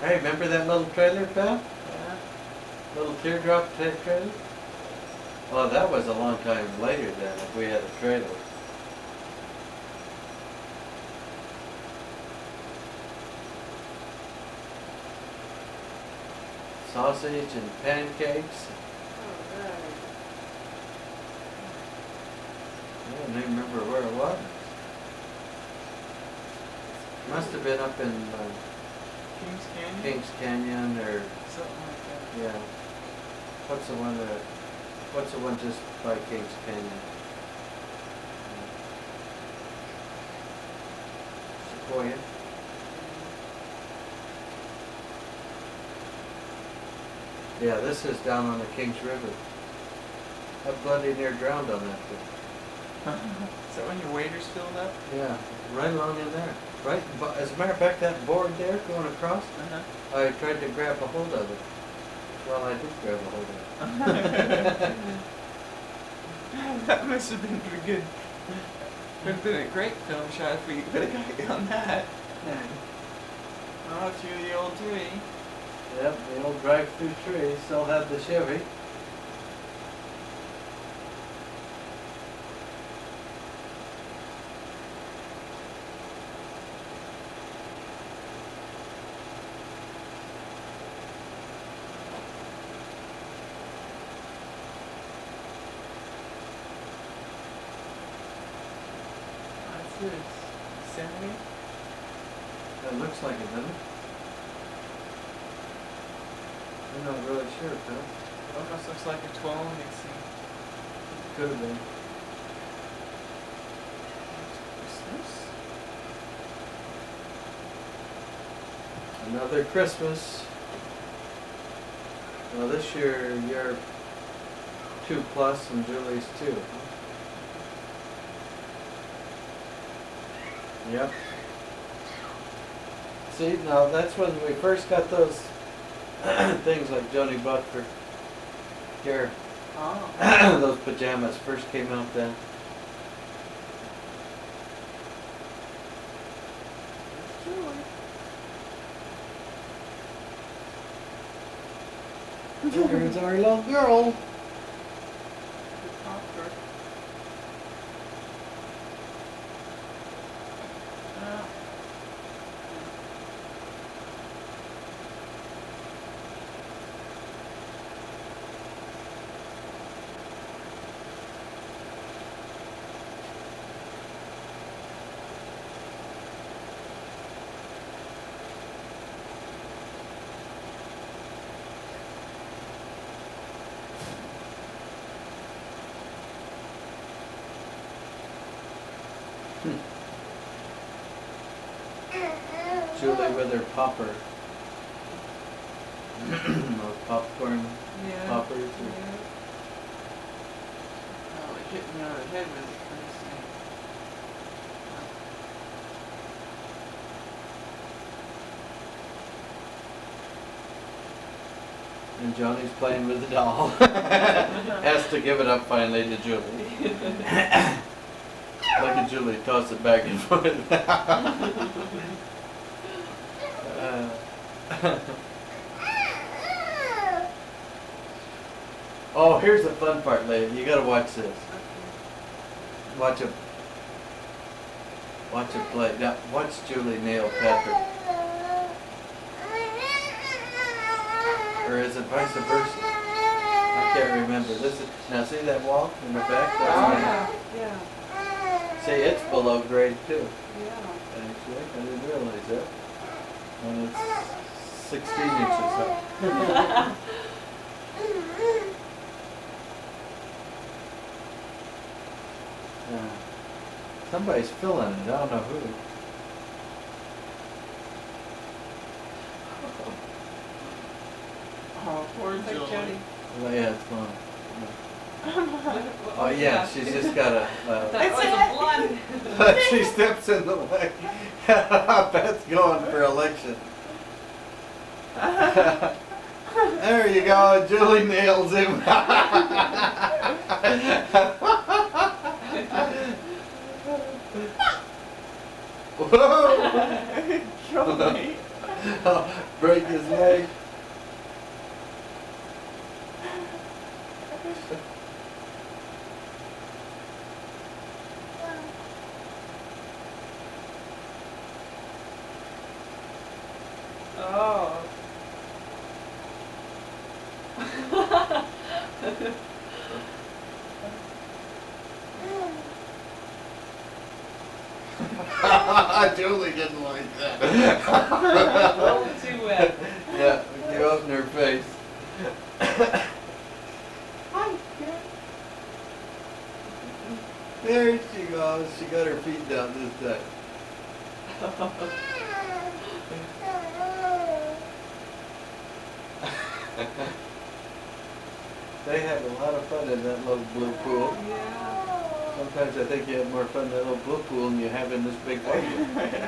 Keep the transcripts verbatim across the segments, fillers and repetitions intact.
Hey, remember that little trailer, pal? Yeah. Little teardrop type trailer? Oh, that was a long time later then, if we had a trailer. Sausage and pancakes. Alright. I don't even remember where it was. Must have been up in uh, Kings Canyon? Kings Canyon or, Something like that. yeah. What's the one that, what's the one just by Kings Canyon? Sequoia. Yeah, this is down on the Kings River. I bloody near drowned on that thing. Is that when your waders filled up? Yeah, right along in there. Right, bu- as a matter of fact, that board there going across, Uh-huh. I tried to grab a hold of it. Well, I did grab a hold of it. That must have been pretty good. Would have been a great film shot if we could have got on that. Oh, through the old tree. Yep, the old drive-through tree still had the Chevy. What's this? Yosemite? That looks like it, doesn't it? I'm not really sure, Phil. Almost looks like a twelve mixing. Could have been. Christmas? Another Christmas. Well, this year you're two plus and Julie's two. Yep. See, now that's when we first got those things like Joni bought for here. Oh. Those pajamas first came out then. There's our little girl. Julie with her popper. Those popcorn Yeah. poppers. Yeah. Or, Oh, it hit me on the head with it first thing. and Johnny's playing with the doll. Has to give it up finally to Julie. Look at Julie toss it back and forth. uh, oh, here's the fun part, lady. You gotta watch this. Watch it. Watch it play. Now, watch Julie nail Patrick. Or is it vice versa? I can't remember. This is now. See that wall in the back? That's Oh, my- yeah, yeah, See, it's below grade too. yeah. Actually, I didn't realize that. And it's sixteen inches up. Yeah. Somebody's filling it. I don't know who. Oh, poor Like Julie. Jody. Well, yeah, it's fun. Oh yeah, she's just got a. That Uh, was a blonde. she steps in the way. Beth's going for election. There you go. Julie nails him. Whoa! Julie. Oh, break his leg. Oh. Julie didn't like that. A little too wet. Yeah, you open her face. Hi. There she goes. She got her feet down this time. They have a lot of fun in that little blue pool. Yeah. Sometimes I think you have more fun in that little blue pool than you have in this big one. Yeah.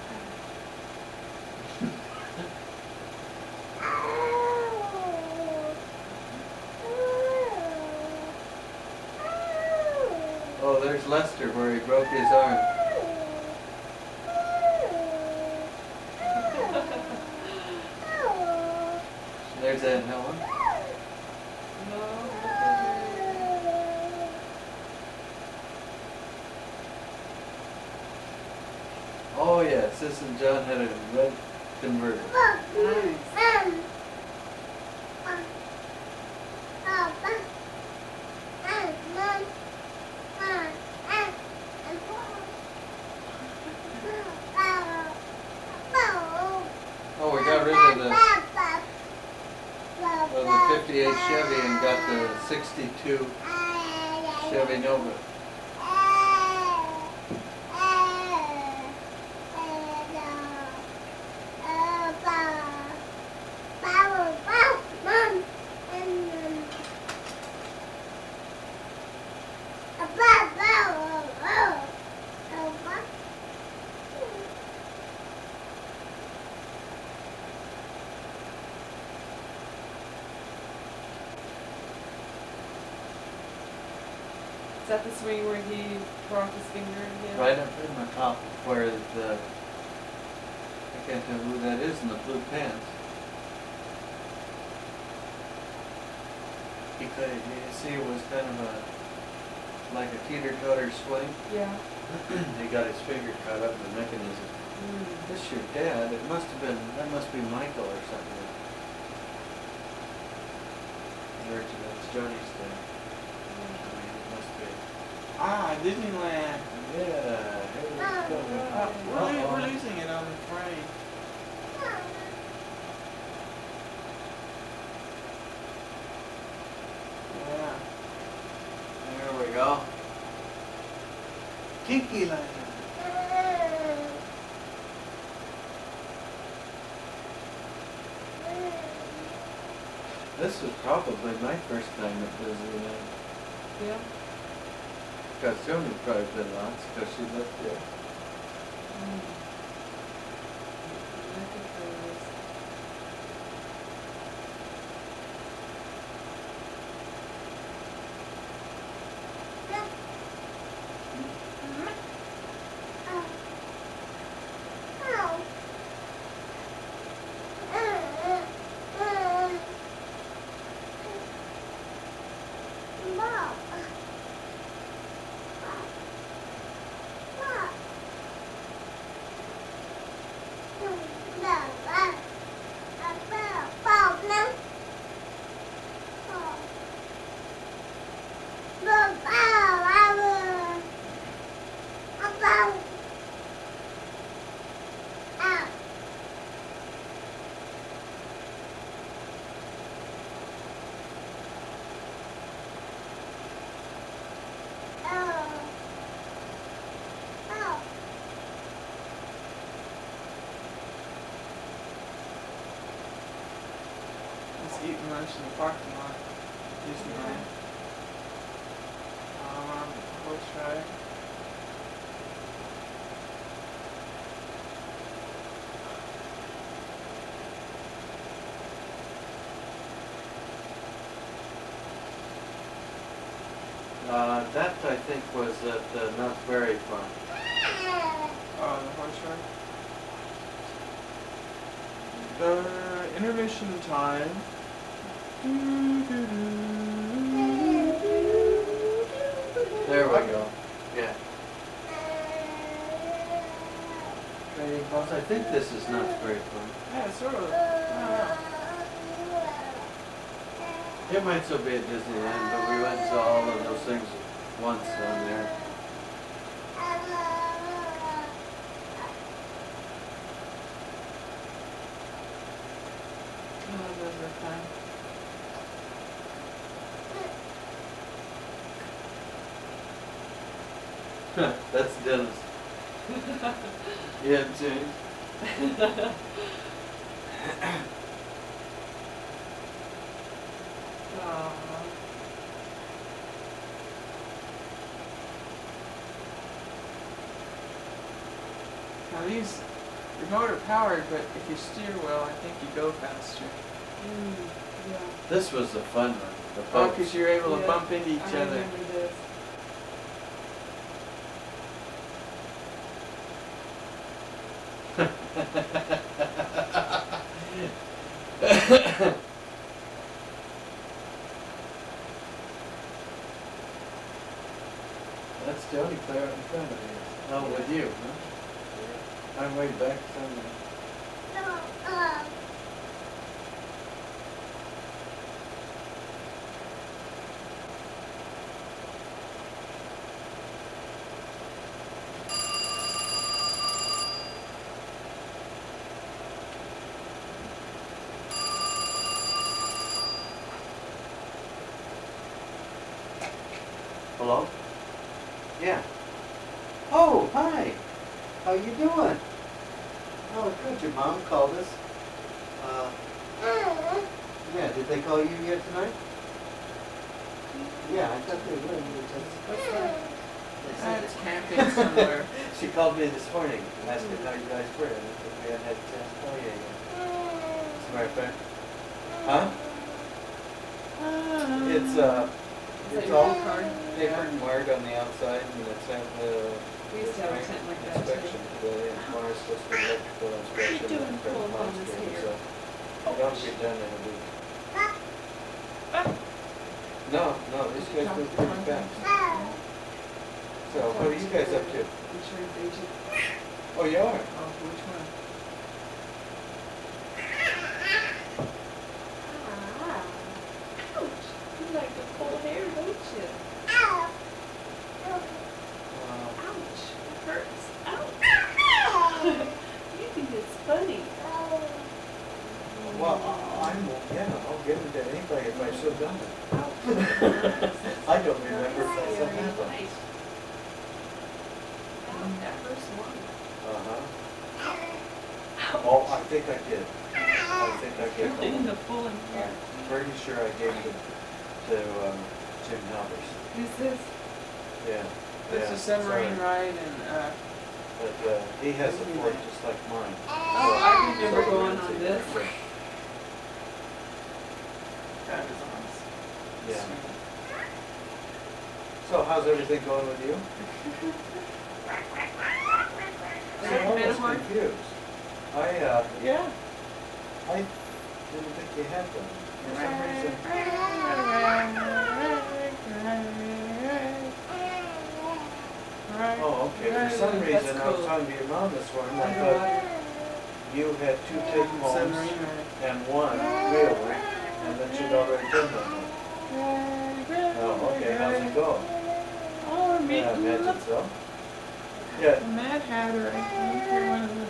Oh, there's Lester where he broke his arm. There's Aunt Helen. No. Oh yeah, Sis and John had a red converter. Nice. Oh, we got rid of the, of the fifty-eight Chevy and got the sixty-two Chevy Nova. Is that the swing where he broke his finger again? Right up in the top where the, I can't tell who that is in the blue pants. He could, you see it was kind of a, like a teeter-totter swing. Yeah. He got his finger caught up in the mechanism. Mm. This your dad? It must have been, that must be Michael or something. Or that's Johnny's dad. I mean, it must be. Ah, Disneyland. Yeah, here we go. Uh, we're, lo- Uh-oh. we're losing it on the frame. Yeah. There we go. Kinky Land. This was probably my first time at Disneyland. Yeah. Because Joni's probably been lots because she lived there. Mm. I think there was. Just eating lunch in the parking lot. Disneyland. Um, on the horse ride. Uh, that I think was at the Knott's Berry Farm. Oh, the horse ride? Uh, intermission time. There we go. Yeah. Trading post. I think this is not very fun. Yeah, sort of. I It might still be at Disneyland, but we went and saw all of those things once on there. Oh, those are fun. That's Dennis. Yeah, James. Aw. Now these, they're motor powered, but if you steer well, I think you go faster. Mm, yeah. This was the fun one. The Oh, boats. because you're able to Yeah, bump into each I other. remember this. That's Jody clear out in front of you. Oh, with you, huh? I'm way back somewhere. Hello? Yeah. Oh, hi. How you doing? Oh, good. Your mom called us. Uh, yeah, did they call you yet tonight? Yeah, I thought they would. They just- they said That's it. camping somewhere. She called me this morning and asked me how you guys were. And I said we hadn't had a chance to call you yet. As a matter of fact. Huh? It's, uh, Is that it's your all old card? papered and wired on the outside, and it's had the We used to have a tent like that inspection too. today, and tomorrow's supposed to be electrical inspection. doing and then pulling on this monitoring, hair? so That'll be done in a week. No, no, these guys move pretty fast. So, what are you guys up to? Insurance agent. Oh, you are? Oh, which one? Ah, ouch. You like to pull hair, don't you? Uh, Ouch. It hurts. Ouch. You think it's funny. well, I- I'm, yeah, I'll give it to anybody if I should have done it. Ouch. I don't remember if that's what happened. Nice. That first one. Uh-huh. Oh, I think I did. I think I gave Really in them. the pulling hair. I'm pretty sure I gave them to, um, Jim Halpers. Who's this? Yeah. It's yeah, a submarine sorry. ride and, uh, But, uh, he has a Ford just like mine. Oh, I remember going on this. that is awesome. Yeah. So how's everything going with you? Is See, that I was Matterhorn? confused. I, uh, Yeah. I didn't think you had them. For some reason. Oh, okay. For some That's reason, I was cool. talking to your mom this morning. I thought Underwater. you had two take homes Submarine ride. and one real one, and then she'd already done them. Oh, okay. How's it going? Oh, I'm Yeah, I making imagine the so. Yeah. Mad Hatter, I think you're one of the...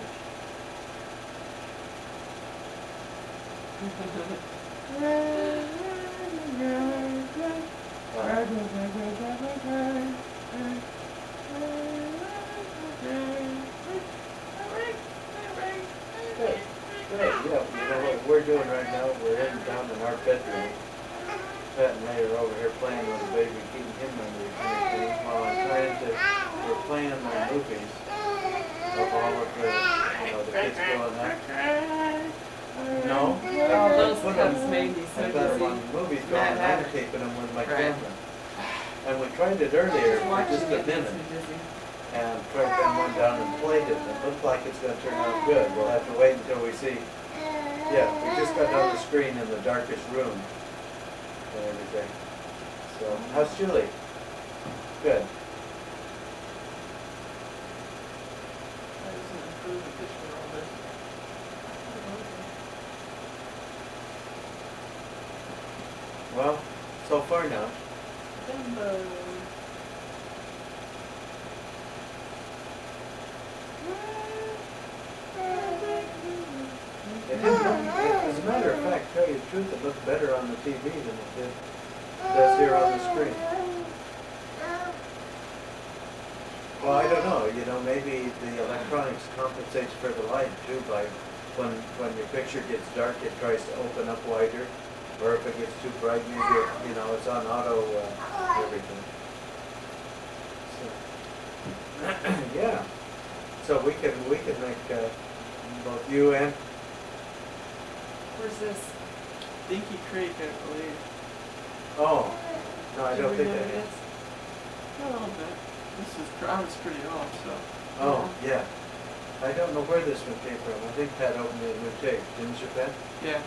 Good. Good. Yeah. You know what we're doing right now? We're in down in our bedroom. Pat and Ray are over here playing with the baby, keeping him under the while I'm trying to. We're playing on movies of all of the, you know, the kids growing up. No. Oh, those Put cups them- made me so I got them dizzy. on movies Mad going, and I'm Hatter. taping them with my Right. camera. And we tried it earlier for Watching just a it makes minute, me dizzy. and tracked them one down and played it, and it looked like it's gonna turn out good. We'll have to wait until we see Yeah, we just got on the screen in the darkest room and everything. So, how's Julie? Good. I just improved the picture a little bit. Well, so far now. Dumbo. It didn't look, as a matter of fact, tell you the truth, it looked better on the T V than it did, does here on the screen. Well, I don't know, you know, maybe the electronics compensates for the light too by when, when your picture gets dark, it tries to open up wider. Or if it gets too bright, maybe it, you know, it's on auto, uh, everything. So, yeah. So we can, we can make, uh, both you and, Where's this? Dinky Creek, I believe. oh, no, I Do don't you think I remember did. this? A little bit. This is, I was pretty off, so. Oh, yeah. I don't know where this one came from. I think Pat opened a new tape, didn't you, Pat? Yeah.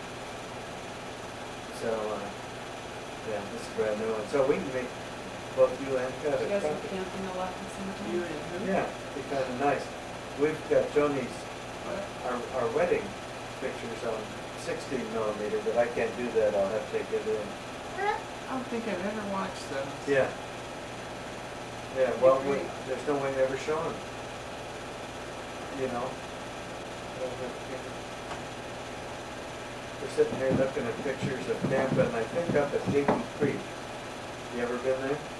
So, uh, yeah, this is a brand new one. So we can make both you and Pat You a guys are copy. camping a lot at the same You time? and who? Yeah, be kind of nice. We've got Joni's, What? our, our wedding pictures on sixteen millimeter, but I can't do that. I'll have to take it in. I don't think I've ever watched those. Yeah. Yeah, well, we, great. there's no way to ever show them. You know? We're sitting here looking at pictures of Tampa, and I think up at Dinky Creek. You ever been there?